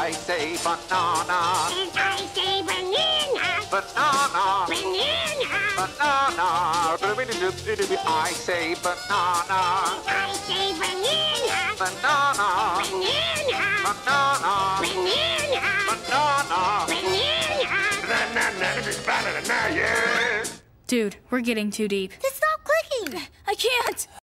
I say banana. And I say banana. Banana. Banana. Banana. I say banana. I say banana. Banana. Banana. Banana. Banana. Banana. Yeah. Dude, we're getting too deep. Just stop clicking. I can't!